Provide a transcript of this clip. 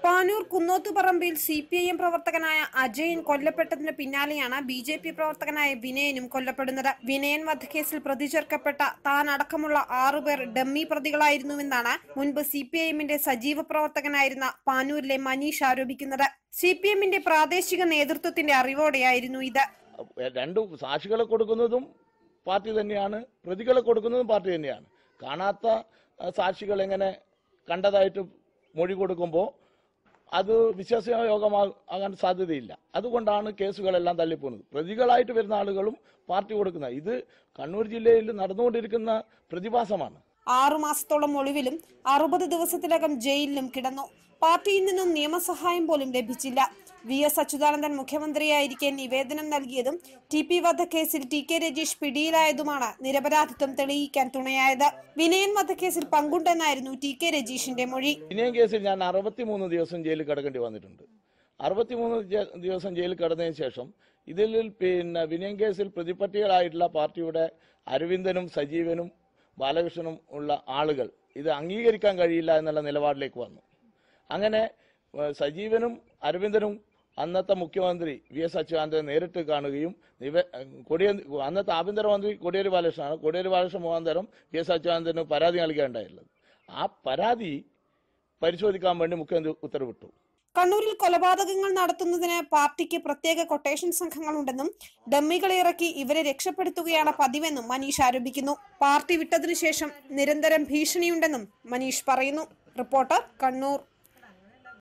Panoor കുന്നോത്തുപറമ്പിൽ CPIM പ്രവർത്തകനായ അജയൻ കൊല്ലപ്പെട്ടതിന് പിന്നാലെയാണ് BJP പ്രവർത്തകനായ വിനയനും കൊല്ലപ്പെടുന്നത്. വിനയൻ വധക്കേസിൽ പ്രതി ചേർക്കപ്പെട്ട താൻ അടക്കമുള്ള 6 പേർ ഡമ്മി പ്രതികളായിരുന്നുവെന്നാണ് മുൻപ് CPIMന്റെ സജീവ പ്രവർത്തകനായിരുന്ന പാനൂരിലെ മനീഷ് ആരോപിക്കുന്നത്. CPIMന്റെ പ്രാദേശിക നേതൃത്വത്തിന്റെ അറിവോടെയായിരുന്നു ഇത്. രണ്ടു സാക്ഷികളെ കൊടുക്കുന്നതും പാർട്ടി തന്നെയാണ്, പ്രതികളെ കൊടുക്കുന്നതും പാർട്ടി തന്നെയാണ്. കാണാത്ത സാക്ഷികൾ എങ്ങനെ കണ്ടതായിട്ട് മൊഴി കൊടുക്കുമ്പോൾ അത് വിശ്വാസയോഗ്യമാകാൻ സാധ്യതയില്ല. അതുകൊണ്ടാണ് കേസുകളെല്ലാം തള്ളിപ്പോകുന്നത്. പ്രതികളായിട്ട് വരുന്ന ആളുകളും പാർട്ടി കൊടുക്കുന്നത്. ഇത് കണ്ണൂർ ജില്ലയിൽ നടന്നുകൊണ്ടിരിക്കുന്ന പ്രതിഭാസമാണ്. 6 മാസത്തോളം ഒളിവിലും 60 ദിവസത്തിലകം ജയിലിലും കിടന്നു. പാർട്ടിയിൽ നിന്നും നിയമസഹായം പോലും ലഭിച്ചില്ല. VS അച്യുതാനന്ദൻ മുഖ്യമന്ത്രിയായിരിക്കെ നിവേദനം നൽകിയതും TP വധക്കേസിൽ TK രജീഷ് പിടിയിലായതുമാണ് നിരപരാധിത്വം തെളിയിക്കാൻ തുണയായത്. വിനയൻ വധക്കേസിൽ പങ്കുണ്ടെന്നായിരുന്നു TK രജീഷിന്റെ മൊഴി. വിനയൻ കേസിൽ ഞാൻ 63 ദിവസം ജയിലിൽ കിടക്കേണ്ടി വന്നിട്ടുണ്ട്. 63 ദിവസം ജയിലിൽ കിടന്നതിന് ശേഷം ഇതിൽ വിനയൻ കേസിൽ പ്രതിപട്ടികളായിട്ടുള്ള പാർട്ടിയുടെ അരവിന്ദനും സജീവനും ബാലകൃഷ്ണനും ഉള്ള ആളുകൾ ഇത് അംഗീകരിക്കാൻ കഴിയില്ല എന്നുള്ള നിലപാടിലേക്ക് വന്നു. അങ്ങനെ സജീവനും അരവിന്ദനും അന്നത്തെ മുഖ്യമന്ത്രി VS അച്യുതാനന്ദനെ നേരിട്ട് കാണുകയും അന്നത്തെ ആഭ്യന്തരമന്ത്രി കോടിയേരി ബാലകൃഷ്ണനാണ്. കോടിയേരി ബാലകൃഷ്ണൻ മുഖാന്തരം VS അച്യുതാനന്ദന് പരാതി നൽകുകയുണ്ടായിട്ടുള്ളത്. ആ പരാതി പരിശോധിക്കാൻ വേണ്ടി മുഖ്യമന്ത്രി ഉത്തരവിട്ടു. കണ്ണൂരിൽ കൊലപാതകങ്ങൾ നടത്തുന്നതിന് പാർട്ടിക്ക് പ്രത്യേക കൊട്ടേഷൻ സംഘങ്ങളുണ്ടെന്നും ഡമ്മികളെ ഇറക്കി ഇവരെ രക്ഷപ്പെടുത്തുകയാണ് പതിവെന്നും മനീഷ് ആരോപിക്കുന്നു. പാർട്ടി വിട്ടതിനു ശേഷം നിരന്തരം ഭീഷണിയുണ്ടെന്നും മനീഷ് പറയുന്നു. റിപ്പോർട്ടർ, കണ്ണൂർ.